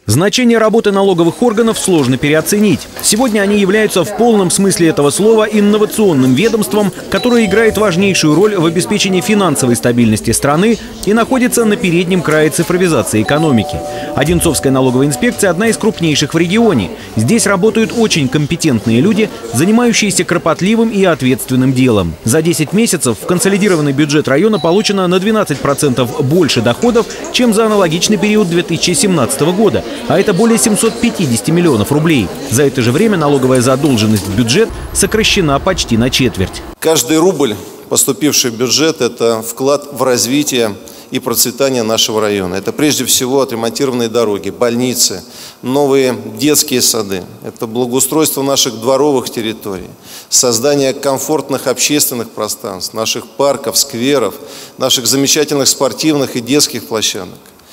Значение работы налоговых органов сложно переоценить. Сегодня они являются в полном смысле этого слова инновационным ведомством, которое играет важнейшую роль в обеспечении финансовой стабильности страны и находится на переднем крае цифровизации экономики. Одинцовская налоговая инспекция – одна из крупнейших в регионе. Здесь работают очень компетентные люди, занимающиеся кропотливым и ответственным делом. За 10 месяцев в консолидированный бюджет района получено на 12% больше доходов, чем за аналогичный период 2017 года. А это более 750 миллионов рублей. За это же время налоговая задолженность в бюджет сокращена почти на четверть. Каждый рубль, поступивший в бюджет, это вклад в развитие и процветание нашего района. Это прежде всего отремонтированные дороги, больницы, новые детские сады. Это благоустройство наших дворовых территорий, создание комфортных общественных пространств, наших парков, скверов, наших замечательных спортивных и детских площадок.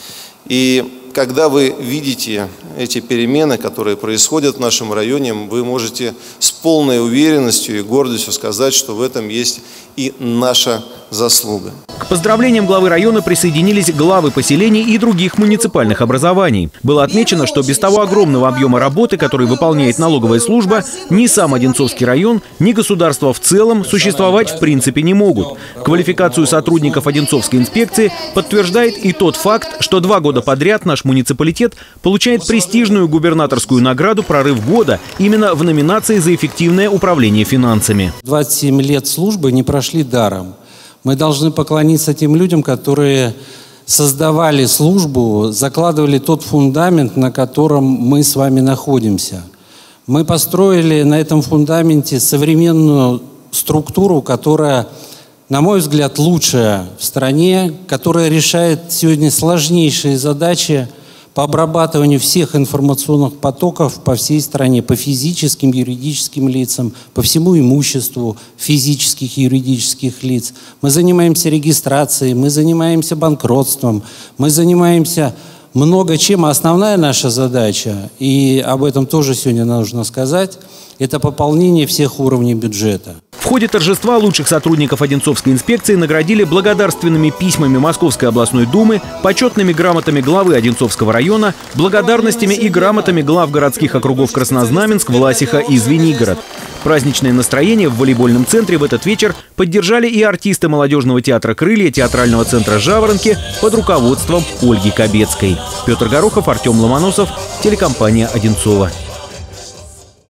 И когда вы видите эти перемены, которые происходят в нашем районе, вы можете с полной уверенностью и гордостью сказать, что в этом есть и наша заслуга. К поздравлениям главы района присоединились главы поселений и других муниципальных образований. Было отмечено, что без того огромного объема работы, который выполняет налоговая служба, ни сам Одинцовский район, ни государство в целом существовать в принципе не могут. Квалификацию сотрудников Одинцовской инспекции подтверждает и тот факт, что 2 года подряд наш муниципалитет получает престижную губернаторскую награду «Прорыв года» именно в номинации за эффективное управление финансами. 27 лет службы не прошли даром. Мы должны поклониться тем людям, которые создавали службу, закладывали тот фундамент, на котором мы с вами находимся. Мы построили на этом фундаменте современную структуру, которая, на мой взгляд, лучшая в стране, которая решает сегодня сложнейшие задачи по обрабатыванию всех информационных потоков по всей стране, по физическим, юридическим лицам, по всему имуществу физических и юридических лиц. Мы занимаемся регистрацией, мы занимаемся банкротством, мы занимаемся много чем. А основная наша задача, и об этом тоже сегодня нужно сказать, это пополнение всех уровней бюджета. В ходе торжества лучших сотрудников Одинцовской инспекции наградили благодарственными письмами Московской областной думы, почетными грамотами главы Одинцовского района, благодарностями и грамотами глав городских округов Краснознаменск, Власиха и Звенигород. Праздничное настроение в волейбольном центре в этот вечер поддержали и артисты молодежного театра «Крылья» театрального центра «Жаворонки» под руководством Ольги Кобецкой. Петр Горохов, Артем Ломоносов, телекомпания «Одинцова».